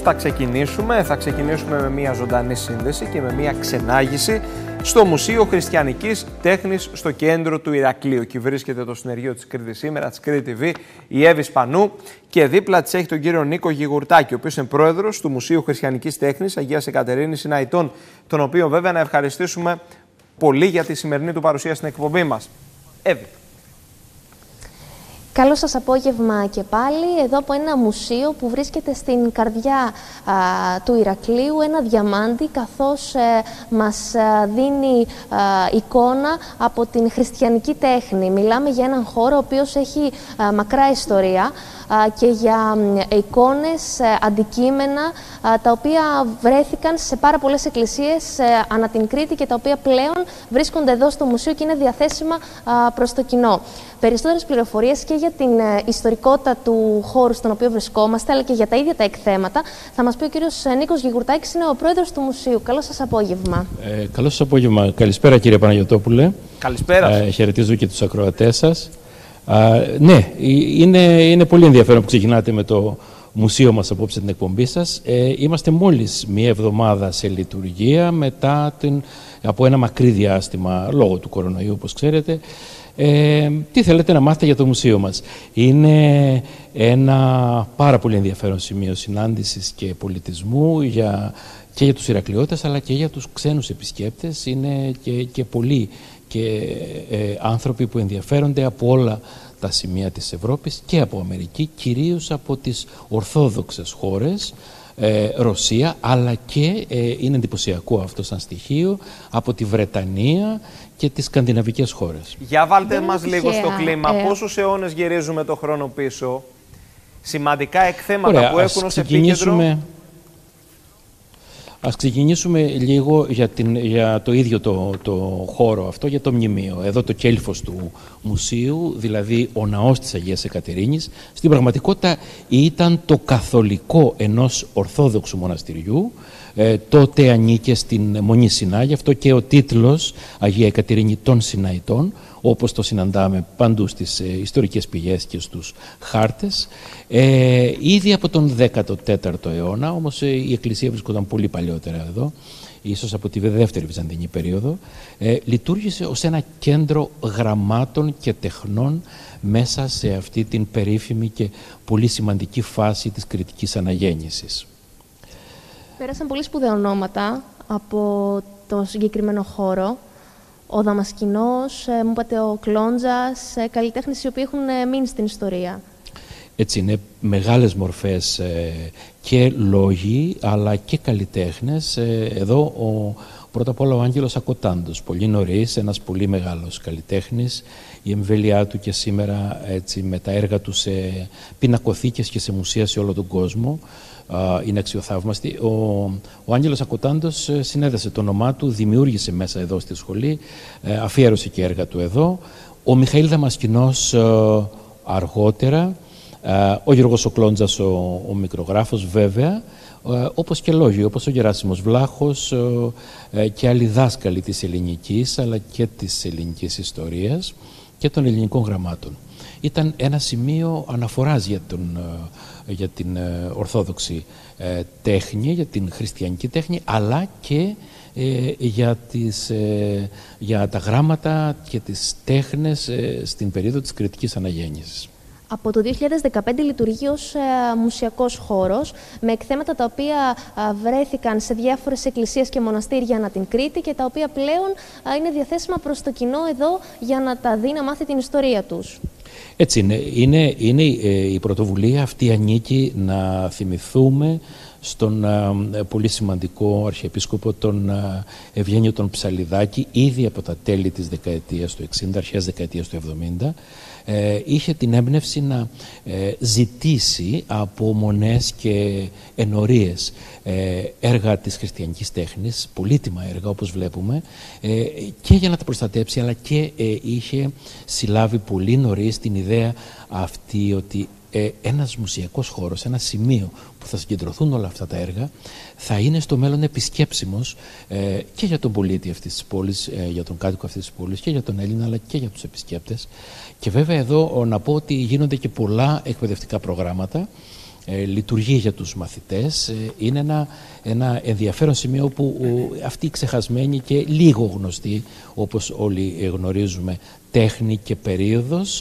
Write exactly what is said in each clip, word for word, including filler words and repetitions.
θα ξεκινήσουμε. Θα ξεκινήσουμε με μια ζωντανή σύνδεση και με μια ξενάγηση στο Μουσείο Χριστιανικής Τέχνης στο κέντρο του Ηρακλείου. Εκεί βρίσκεται το συνεργείο της Κρήτης σήμερα, της Κρήτη τι βι, η Εύη Σπανού, και δίπλα της έχει τον κύριο Νίκο Γιγουρτάκη, ο οποίος είναι πρόεδρος του Μουσείου Χριστιανικής Τέχνης Αγίας Εκατερίνης Συναϊτών, τον οποίο βέβαια να ευχαριστήσουμε πολύ για τη σημερινή του παρουσία στην εκπομπή μας. Εύη. Καλό σας απόγευμα και πάλι, εδώ από ένα μουσείο που βρίσκεται στην καρδιά α, του Ηρακλείου, ένα διαμάντι, καθώς ε, μας α, δίνει α, εικόνα από την χριστιανική τέχνη. Μιλάμε για έναν χώρο ο οποίος έχει α, μακρά ιστορία α, και για α, εικόνες, α, αντικείμενα, α, τα οποία βρέθηκαν σε πάρα πολλές εκκλησίες α, ανά την Κρήτη και τα οποία πλέον βρίσκονται εδώ στο μουσείο και είναι διαθέσιμα α, προς το κοινό. Περισσότερες πληροφορίες και για την ε, ιστορικότητα του χώρου στον οποίο βρισκόμαστε, αλλά και για τα ίδια τα εκθέματα, θα μας πει ο κύριος Νίκος Γιγουρτάκης, είναι ο πρόεδρος του Μουσείου. Καλό σας απόγευμα. Ε, καλό σας απόγευμα. Καλησπέρα, κύριε Παναγιωτόπουλε. Καλησπέρα. Ε, χαιρετίζω και τους ακροατές σας. Ε, ναι, είναι, είναι πολύ ενδιαφέρον που ξεκινάτε με το μουσείο μας απόψε την εκπομπή σας. Ε, είμαστε μόλις μία εβδομάδα σε λειτουργία μετά την, από ένα μακρύ διάστημα λόγω του κορονοϊού, όπως ξέρετε. Ε, τι θέλετε να μάθετε για το μουσείο μας? Είναι ένα πάρα πολύ ενδιαφέρον σημείο συνάντησης και πολιτισμού για, και για τους Ηρακλειώτες αλλά και για τους ξένους επισκέπτες. Είναι και, και πολλοί και, ε, άνθρωποι που ενδιαφέρονται από όλα τα σημεία της Ευρώπης και από Αμερική, κυρίως από τις ορθόδοξες χώρες, Ε, Ρωσία, αλλά και, ε, είναι εντυπωσιακό αυτό σαν στοιχείο, από τη Βρετανία και τις σκανδιναβικές χώρες. Για βάλτε μας λίγο στο κλίμα. Ε... Πόσους αιώνες γυρίζουμε το χρόνο πίσω? Σημαντικά εκθέματα Ωραία, που έχουν ως επίκεντρο. Ας ξεκινήσουμε λίγο για, την, για το ίδιο το, το χώρο αυτό, για το μνημείο. Εδώ το κέλυφος του μουσείου, δηλαδή ο ναός της Αγίας Εκατερίνης, στην πραγματικότητα ήταν το καθολικό ενός ορθόδοξου μοναστηριού. Ε, τότε ανήκε στην Μονή Σινά, γι' αυτό και ο τίτλος Αγία Εκατερίνη των Συναϊτών, όπως το συναντάμε παντού στις ε, ιστορικές πηγές και στους χάρτες. Ε, ήδη από τον δέκατο τέταρτο αιώνα, όμως ε, η Εκκλησία βρισκόταν πολύ παλιότερα εδώ, ίσως από τη δεύτερη Βυζαντινή περίοδο, ε, λειτουργήσε ως ένα κέντρο γραμμάτων και τεχνών μέσα σε αυτή την περίφημη και πολύ σημαντική φάση της κριτικής αναγέννησης. Πέρασαν πολύ σπουδαία ονόματα από το συγκεκριμένο χώρο. Ο Δαμασκηνός, μου είπατε ο Κλόντζας, καλλιτέχνες οι οποίοι έχουν μείνει στην ιστορία. Έτσι είναι μεγάλες μορφές ε, και λόγοι αλλά και καλλιτέχνες. Ε, εδώ ο, πρώτα απ' όλα ο Άγγελος Ακοτάντος, πολύ νωρίς, ένας πολύ μεγάλος καλλιτέχνης. Η εμβέλειά του και σήμερα έτσι, με τα έργα του σε πινακοθήκες και σε μουσεία σε όλο τον κόσμο είναι αξιοθαύμαστη. Ο, ο Άγγελος Ακοτάντος συνέδεσε το όνομά του, δημιούργησε μέσα εδώ στη σχολή, αφιέρωσε και έργα του εδώ. Ο Μιχαήλ Δαμασκηνός αργότερα, ο Γιώργος ο Κλόντζας, ο, ο μικρογράφος βέβαια, όπως και λόγοι, όπως ο Γεράσιμος Βλάχος και άλλοι δάσκαλοι της ελληνικής αλλά και της ελληνικής ιστορίας και των ελληνικών γραμμάτων. Ήταν ένα σημείο αναφοράς για, τον, για την ορθόδοξη τέχνη, για την χριστιανική τέχνη, αλλά και ε, για, τις, ε, για τα γράμματα και τις τέχνες ε, στην περίοδο της κριτικής αναγέννησης. Από το δύο χιλιάδες δεκαπέντε λειτουργεί ως ε, μουσιακός χώρος, με εκθέματα τα οποία ε, βρέθηκαν σε διάφορες εκκλησίες και μοναστήρια ανά την Κρήτη και τα οποία πλέον ε, είναι διαθέσιμα προς το κοινό εδώ για να τα δει, να μάθει την ιστορία τους. Έτσι είναι. Είναι, είναι ε, η πρωτοβουλία αυτή ανήκει να θυμηθούμε στον ε, πολύ σημαντικό αρχιεπίσκοπο τον ε, Ευγένιο τον Ψαλιδάκη, ήδη από τα τέλη της δεκαετίας του εξήντα, αρχές δεκαετίας του εβδομήντα, ε, είχε την έμπνευση να ε, ζητήσει από μονές και ενορίες ε, έργα της χριστιανικής τέχνης, πολύτιμα έργα όπως βλέπουμε, ε, και για να τα προστατέψει, αλλά και ε, είχε συλλάβει πολύ νωρίς την ιδέα αυτή ότι ε, ένας μουσιακός χώρος, ένα σημείο που θα συγκεντρωθούν όλα αυτά τα έργα, θα είναι στο μέλλον επισκέψιμος ε, και για τον πολίτη αυτής της πόλης, ε, για τον κάτοικο αυτής της πόλης και για τον Έλληνα, αλλά και για τους επισκέπτες. Και βέβαια εδώ να πω ότι γίνονται και πολλά εκπαιδευτικά προγράμματα ε, λειτουργεί για τους μαθητές. Ε, είναι ένα, ένα ενδιαφέρον σημείο που ο, αυτή η ξεχασμένη και λίγο γνωστή, όπως όλοι γνωρίζουμε, τέχνη και περίοδος,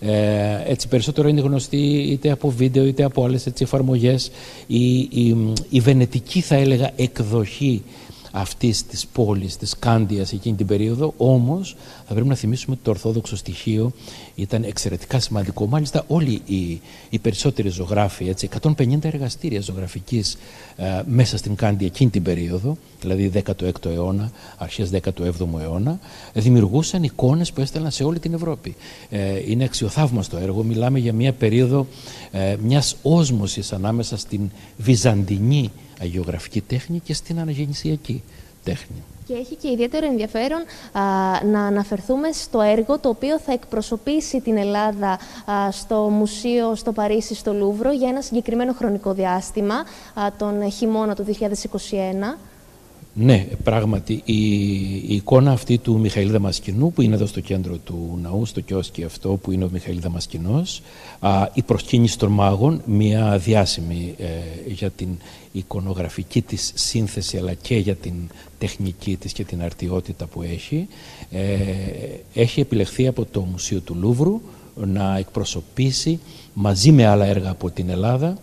ε, έτσι περισσότερο είναι γνωστή είτε από βίντεο είτε από άλλες έτσι, εφαρμογές. Η, η, η βενετική, θα έλεγα, εκδοχή αυτής της πόλης, της Κάντιας εκείνη την περίοδο, όμως θα πρέπει να θυμίσουμε ότι το ορθόδοξο στοιχείο ήταν εξαιρετικά σημαντικό. Μάλιστα όλοι οι, οι περισσότεροι ζωγράφοι, έτσι, εκατόν πενήντα εργαστήρια ζωγραφικής ε, μέσα στην Κάντια εκείνη την περίοδο, δηλαδή δέκατο έκτο αιώνα, αρχές δέκατο έβδομο αιώνα, δημιουργούσαν εικόνες που έστελναν σε όλη την Ευρώπη. Ε, είναι αξιοθαύμαστο έργο. Μιλάμε για μια περίοδο ε, μιας όσμωσης ανάμεσα στην βυζαντινή αγιογραφική τέχνη και στην αναγεννησιακή τέχνη. Και έχει και ιδιαίτερο ενδιαφέρον α, να αναφερθούμε στο έργο το οποίο θα εκπροσωπήσει την Ελλάδα α, στο Μουσείο στο Παρίσι, στο Λούβρο, για ένα συγκεκριμένο χρονικό διάστημα, α, τον χειμώνα του δύο χιλιάδες είκοσι ένα. Ναι, πράγματι η, η εικόνα αυτή του Μιχαήλ Δαμασκηνού, που είναι εδώ στο κέντρο του ναού, στο κιόσκι αυτό που είναι ο Μιχαήλ Δαμασκηνός, α, η προσκύνηση των μάγων, μια διάσημη ε, για την εικονογραφική της σύνθεση αλλά και για την τεχνική της και την αρτιότητα που έχει, ε, έχει επιλεχθεί από το Μουσείο του Λούβρου να εκπροσωπήσει μαζί με άλλα έργα από την Ελλάδα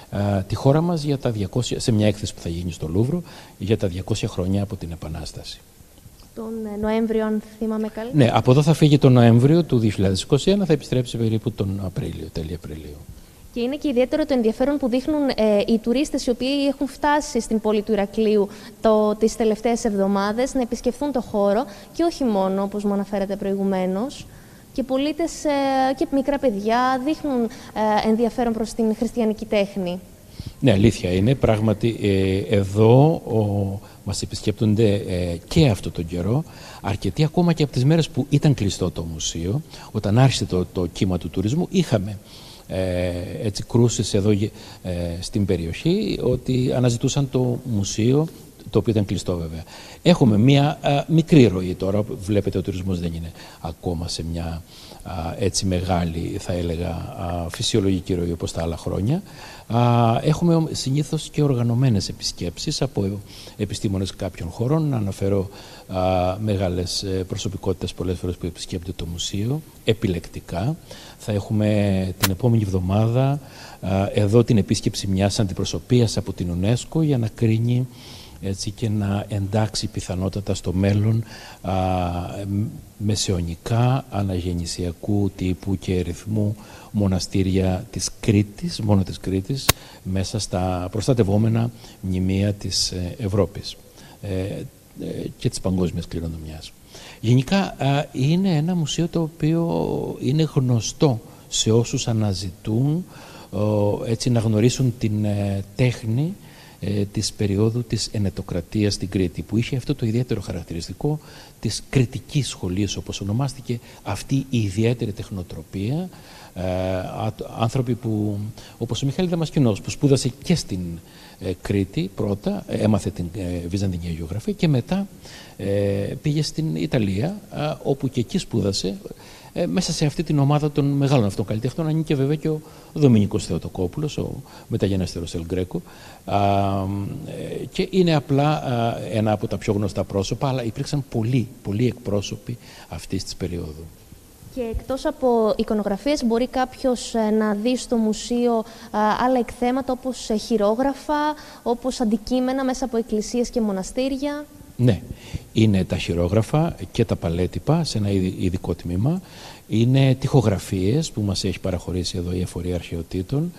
τη χώρα μας για τα διακόσια, σε μια έκθεση που θα γίνει στο Λούβρο για τα διακόσια χρόνια από την Επανάσταση. Τον Νοέμβριο, αν θυμάμαι καλά. Ναι, από εδώ θα φύγει τον Νοέμβριο του δύο χιλιάδες είκοσι ένα, θα επιστρέψει περίπου τον Απρίλιο, τέλη Απριλίου. Και είναι και ιδιαίτερο το ενδιαφέρον που δείχνουν ε, οι τουρίστες οι οποίοι έχουν φτάσει στην πόλη του Ηρακλείου το, τις τελευταίες εβδομάδες να επισκεφθούν το χώρο, και όχι μόνο, όπως μου αναφέρατε προηγουμένως. Και πολίτες ε, και μικρά παιδιά δείχνουν ε, ενδιαφέρον προς την χριστιανική τέχνη. Ναι, αλήθεια είναι. Πράγματι, ε, εδώ ο, μας επισκέπτονται ε, και αυτό τον καιρό αρκετοί, ακόμα και από τις μέρες που ήταν κλειστό το μουσείο. Όταν άρχισε το, το κύμα του τουρισμού, είχαμε ε, έτσι κρούσεις εδώ ε, στην περιοχή ότι αναζητούσαν το μουσείο, το οποίο ήταν κλειστό βέβαια. Έχουμε μία α, μικρή ροή τώρα, βλέπετε ο τουρισμός δεν είναι ακόμα σε μια α, έτσι μεγάλη, θα έλεγα, α, φυσιολογική ροή όπως τα άλλα χρόνια. Α, έχουμε συνήθως και οργανωμένες επισκέψεις από επιστήμονες κάποιων χωρών. Να αναφέρω α, μεγάλες προσωπικότητες πολλές φορές που επισκέπτονται το μουσείο, επιλεκτικά. Θα έχουμε την επόμενη εβδομάδα α, εδώ την επίσκεψη μιας αντιπροσωπείας από την UNESCO για να κρίνει έτσι και να εντάξει πιθανότατα στο μέλλον α, μεσαιωνικά, αναγεννησιακού τύπου και ρυθμού μοναστήρια της Κρήτης, μόνο της Κρήτης, μέσα στα προστατευόμενα μνημεία της Ευρώπης ε, ε, και της παγκόσμιας κληρονομιάς. Γενικά α, είναι ένα μουσείο το οποίο είναι γνωστό σε όσους αναζητούν ο, έτσι να γνωρίσουν την ε, τέχνη ε, της περίοδου της ενετοκρατίας στην Κρήτη, που είχε αυτό το ιδιαίτερο χαρακτηριστικό της κρητικής σχολής, όπως ονομάστηκε αυτή η ιδιαίτερη τεχνοτροπία. Ε, άνθρωποι που, όπως ο Μιχαήλ Δαμασκηνός, που σπούδασε και στην ε, Κρήτη πρώτα, ε, έμαθε την ε, Βυζαντινή Αγιογραφία και μετά ε, πήγε στην Ιταλία, ε, όπου και εκεί σπούδασε. Ε, μέσα σε αυτή την ομάδα των μεγάλων αυτών καλλιτεχνών ανήκε βέβαια και ο Δομήνικος Θεοτοκόπουλος, ο μεταγενέστερος Ελ Γκρέκο, ε, και είναι απλά ε, ένα από τα πιο γνωστά πρόσωπα, αλλά υπήρξαν πολλοί, πολλοί εκπρόσωποι αυτής της περίοδου. Και εκτός από εικονογραφίες, μπορεί κάποιος να δει στο μουσείο άλλα εκθέματα όπως χειρόγραφα, όπως αντικείμενα μέσα από εκκλησίες και μοναστήρια. Ναι, είναι τα χειρόγραφα και τα παλέτυπα σε ένα ειδικό τμήμα. Είναι τοιχογραφίες που μας έχει παραχωρήσει εδώ η Εφορία Αρχαιοτήτων.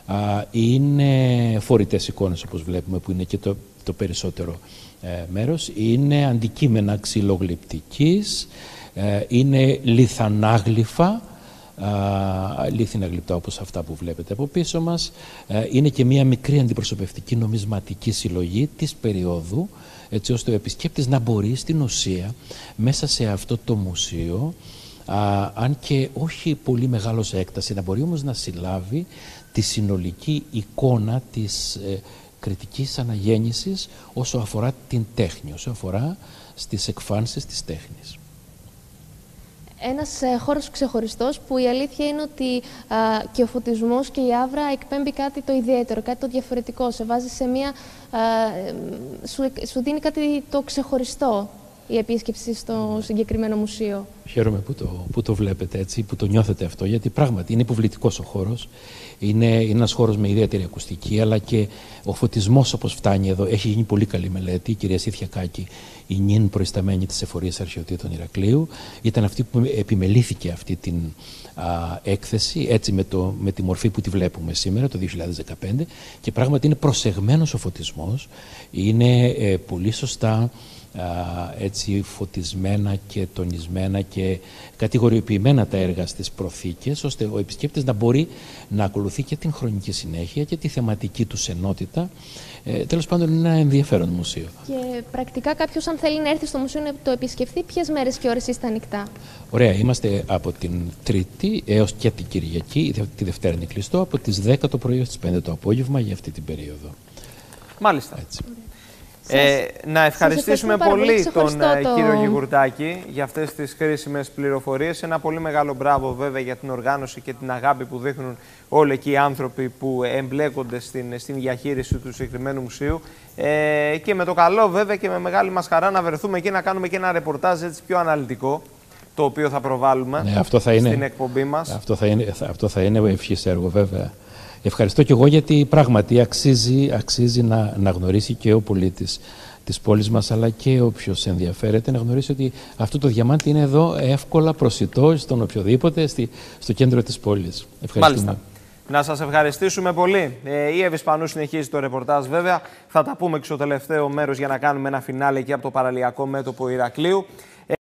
Είναι φορητές εικόνες, όπως βλέπουμε, που είναι και το, το περισσότερο ε, μέρος. Είναι αντικείμενα ξυλογλυπτικής. Είναι λιθανάγλυφα, λίθινα γλυπτά όπως αυτά που βλέπετε από πίσω μας. Είναι και μία μικρή αντιπροσωπευτική νομισματική συλλογή της περίοδου, έτσι ώστε ο επισκέπτης να μπορεί στην ουσία μέσα σε αυτό το μουσείο, α, αν και όχι πολύ μεγάλο σε έκταση, να μπορεί όμως να συλλάβει τη συνολική εικόνα της ε, κριτικής αναγέννησης όσο αφορά την τέχνη, όσο αφορά στις εκφάνσεις της τέχνης. Ένας ε, χώρος ξεχωριστός που η αλήθεια είναι ότι α, και ο φωτισμός και η άβρα εκπέμπει κάτι το ιδιαίτερο, κάτι το διαφορετικό. Σε βάζει σε μια... Α, σου, σου δίνει κάτι το ξεχωριστό η επίσκεψη στο συγκεκριμένο μουσείο. Χαίρομαι που το, που το βλέπετε έτσι, που το νιώθετε αυτό, γιατί πράγματι είναι υποβλητικός ο χώρος. Είναι, είναι ένας χώρος με ιδιαίτερη ακουστική, αλλά και ο φωτισμός όπως φτάνει εδώ. Έχει γίνει πολύ καλή μελέτη. Η κυρία Σίθια Κάκη, η νυν προϊσταμένη της Εφορίας Αρχαιοτήτων Ηρακλείου, ήταν αυτή που επιμελήθηκε αυτή την α, έκθεση, έτσι με, το, με τη μορφή που τη βλέπουμε σήμερα, το δύο χιλιάδες δεκαπέντε, και πράγματι είναι προσεγμένος ο φωτισμός. Είναι ε, πολύ σωστά έτσι φωτισμένα και τονισμένα και κατηγοριοποιημένα τα έργα στις προθήκες, ώστε ο επισκέπτης να μπορεί να ακολουθεί και την χρονική συνέχεια και τη θεματική του ενότητα. Ε, τέλος πάντων είναι ένα ενδιαφέρον μουσείο. Και πρακτικά κάποιος αν θέλει να έρθει στο μουσείο να το επισκεφτεί, ποιες μέρες και ώρες είστε ανοιχτά? Ωραία, είμαστε από την Τρίτη έως και την Κυριακή, τη Δευτέρα είναι κλειστό, από τις δέκα το πρωί έως τις πέντε το απόγευμα για αυτή την περίοδο. Μάλιστα. Έτσι. Ε, να ευχαριστήσουμε πολύ, πολύ τον το... κύριο Γιγουρτάκη για αυτές τις χρήσιμες πληροφορίες. Ένα πολύ μεγάλο μπράβο βέβαια για την οργάνωση και την αγάπη που δείχνουν όλοι εκεί οι άνθρωποι που εμπλέκονται στην, στην διαχείριση του συγκεκριμένου μουσείου. Ε, και με το καλό βέβαια και με μεγάλη μας χαρά να βρεθούμε εκεί να κάνουμε και ένα ρεπορτάζ έτσι πιο αναλυτικό, το οποίο θα προβάλλουμε ναι, αυτό θα είναι, στην εκπομπή μας. Αυτό θα είναι, αυτό θα είναι ευχής έργο βέβαια. Ευχαριστώ και εγώ γιατί πράγματι αξίζει, αξίζει να, να γνωρίσει και ο πολίτης της πόλης μας, αλλά και όποιος ενδιαφέρεται να γνωρίσει ότι αυτό το διαμάντι είναι εδώ εύκολα προσιτό στον οποιοδήποτε στη, στο κέντρο της πόλης. Ευχαριστούμε. Μάλιστα. Να σας ευχαριστήσουμε πολύ. Ε, η Εύη Σπανού συνεχίζει το ρεπορτάζ βέβαια. Θα τα πούμε και στο τελευταίο μέρος για να κάνουμε ένα φινάλε εκεί από το παραλιακό μέτωπο Ηρακλείου.